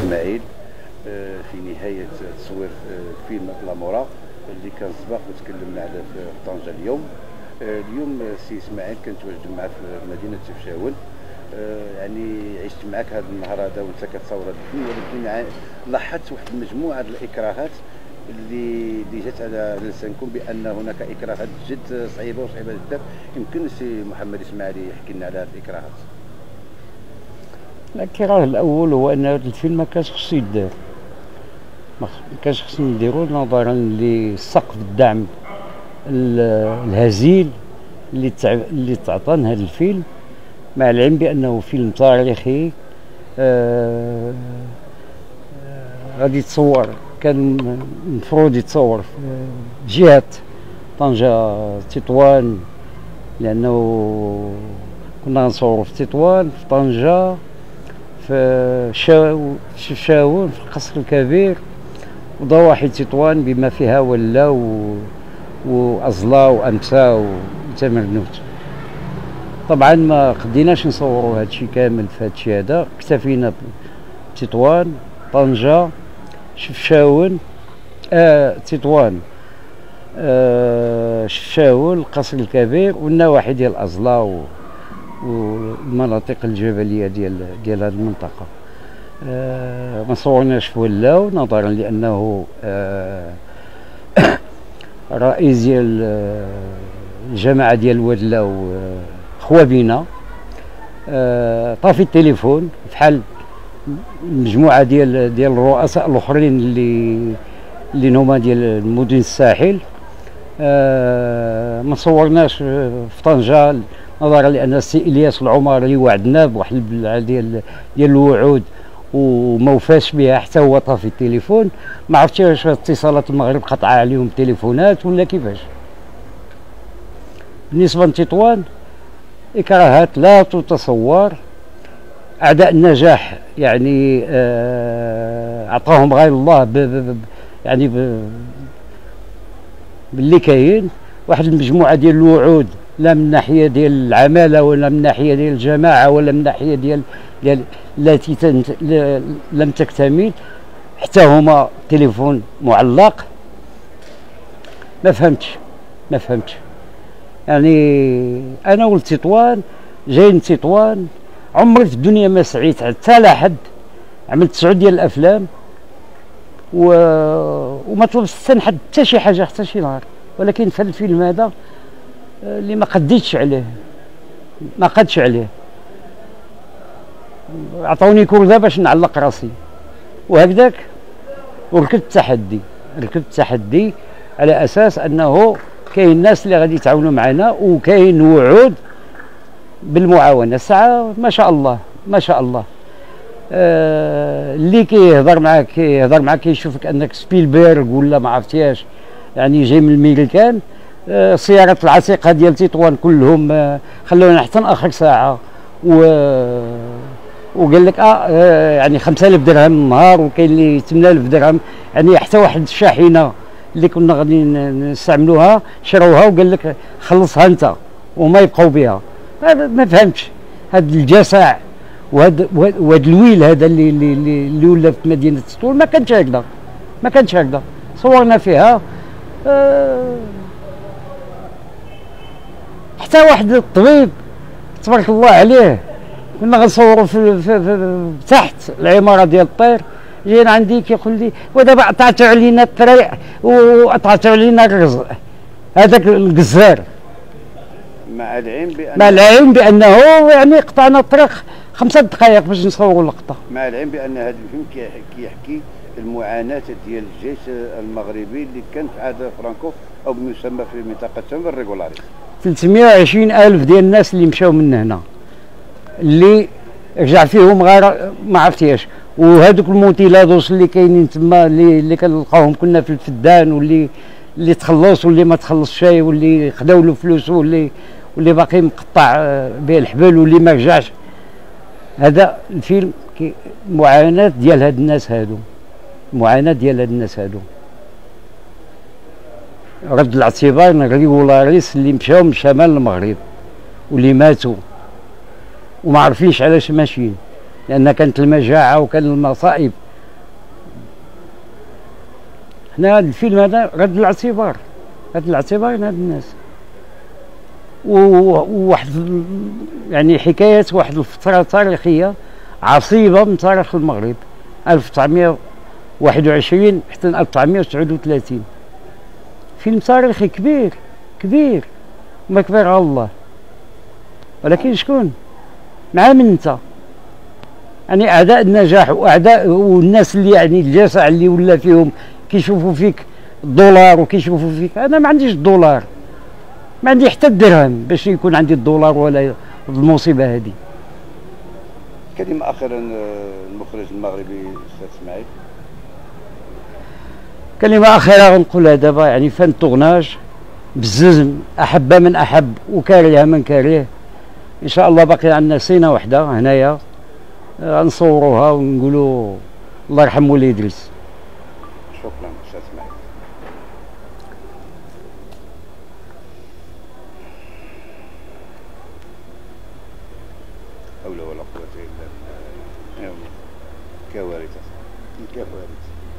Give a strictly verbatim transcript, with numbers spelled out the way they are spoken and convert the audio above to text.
اسماعيل في نهايه تصوير فيلم لامورا اللي كان سبق وتكلمنا عليه في طنجه اليوم. اليوم سي اسماعيل كنتواجد معك في مدينه تفشاون، يعني عشت معك هذا النهار هذا وانت كتصور هذا الفيلم، ولكن لاحظت واحد المجموعه ديال الاكراهات اللي اللي جات على لسانكم بان هناك اكراهات جد صعيبه وصعيبه جدا. يمكن سي محمد اسماعيل يحكي لنا على هذه الاكراهات. الاكراه الاول هو ان هذا الفيلم ما كانش خصو يدار، ما كانش خصنا نديرو نظرا لسقف الدعم الهزيل اللي تع... اللي تعطانا هذا الفيلم، مع العلم بانه فيلم تاريخي. آه... آه... غادي يتصور، كان المفروض يتصور في جهة طنجة تطوان، لأنه كنا غنصوروا في تطوان، في طنجة، في شاو في شاون، في القصر الكبير وضواحي تطوان بما فيها ولا و... وأزلا وأمسا وتمرنوت. طبعا ما قديناش نصوروا هذا الشيء كامل في هذا الشيء هذا، اكتفينا بتطوان، طنجة، شفشاون، آه تطوان، آه شفشاون، القصر الكبير والنواحي ديال أزلا والمناطق الجبليه ديال ديال هذه المنطقه. آه ما صورناش في ولاو نظرا لانه آه رئيس ديال الجماعه ديال ولاو آه خوا بينا، آه طافي التليفون فحال مجموعه ديال ديال الرؤساء الاخرين اللي اللي هما ديال مدن الساحل. آه ما صورناش في طنجه نظرا لان السي الياس العمري وعدنا بواحد البلعه ديال ديال الوعود وما وفاش بها، حتى هو طافي التليفون. ما عرفتش واش اتصالات المغرب قطعه عليهم التليفونات ولا كيفاش. بالنسبه لتطوان اكراهات لا تتصور، اعداء النجاح يعني آه عطاهم غير الله ب ب يعني ب باللي كاين واحد المجموعه ديال الوعود، لا من ناحيه ديال العماله ولا من ناحيه ديال الجماعه ولا من ناحيه ديال ديال التي لم تكتمل، حتى هما تليفون معلق. ما فهمتش ما فهمتش يعني انا ولد تطوان، جاي من تطوان، عمري في الدنيا ما سعيت حتى لحد، عملت تسعود ديال الافلام و... وما طلبش حتى حتى شي حاجه حتى شي نهار، ولكن في الفيلم هذا اللي ما قديتش عليه ما قدش عليه، عطوني كرده باش نعلق راسي وهكذاك، وركبت التحدي ركبت التحدي على اساس انه كاين ناس اللي غادي يتعاونوا معنا وكاين وعود بالمعاونه. الساعه ما شاء الله ما شاء الله آه اللي كيهضر معاك كيهضر معاك كيشوفك انك سبيلبرغ ولا ما عرفتياش، يعني جاي من الميريكان. آه السيارات العتيقه ديال تطوان كلهم آه خلونا حتى اخر ساعه، و وقال لك اه, آه يعني خمسة آلاف درهم النهار، وكاين اللي ثمانية آلاف درهم، يعني حتى واحد الشاحنه اللي كنا غادي نستعملوها شروها وقال لك خلصها انت وما يبقاو بها. ما فهمتش هذا الجسع وهذا وهذا الويل هذا اللي اللي اللي ولا في مدينه تطوان. ما كانش هكذا ما كانش هكذا صورنا فيها. أه حتى واحد الطبيب تبارك الله عليه كنا غنصوروا في, في, في تحت العماره ديال الطير، جينا عندي كيقول لي ودابا عطاتو علينا الطريق وعطاتو علينا الرزق هذاك الجزار، مع العلم بأن مع العلم بانه يعني قطعنا الطريق خمسة دقائق باش نصوروا اللقطه. مع العلم بان هذا الفيلم كيحكي المعاناه ديال الجيش المغربي اللي كان في عهد فرانكو او بيسمى في منطقه تم الريغولاريس. ثلاثمائة وعشرين ألف ديال الناس اللي مشاو من هنا، اللي رجع فيهم غير ما عرفتياش، وهذوك الموتيلادوس اللي كاينين تما اللي اللي كنلقاوهم كنا في الفدان، واللي اللي تخلص واللي ما تخلص شيء، واللي خداو له فلوس، واللي واللي باقي مقطع به الحبل، واللي ما رجعش. هذا الفيلم معاناه ديال هاد الناس هادو، معاناه ديال هاد الناس هادو. رد الاعتبار الريغولاريس اللي مشاو من شمال المغرب واللي ماتوا وما عارفينش علاش ماشيين، لان كانت المجاعه وكان المصائب حنا هذا الفيلم هذا رد الاعتبار، رد الاعتبار لهاد الناس. وواحد يعني حكاية واحد الفترة تاريخية عصيبة من تاريخ المغرب، ألف وتسعمائة وواحد وعشرين حتى ألف وتسعمائة وتسعة وثلاثين. فيلم تاريخي كبير كبير ما كبر الله. ولكن شكون؟ مع من انت؟ يعني اعداء النجاح واعداء والناس اللي يعني الجشع اللي ولا فيهم كيشوفوا فيك الدولار وكيشوفوا فيك. انا ما عنديش الدولار، ما عندي حتى الدرهم باش يكون عندي الدولار ولا المصيبه هذه. كلمة أخيرا المخرج المغربي أستاذ إسماعيل. كلمة أخيرة غنقولها دابا، يعني فن التغناج بزز أحب من أحب وكاره من كاره. إن شاء الله باقي عندنا سينة وحدة هنايا غنصوروها ونقولوا الله يرحم ولي إدريس. شكرا أستاذ إسماعيل. حول ولا قوة إلا بالله. كوارث كوارث.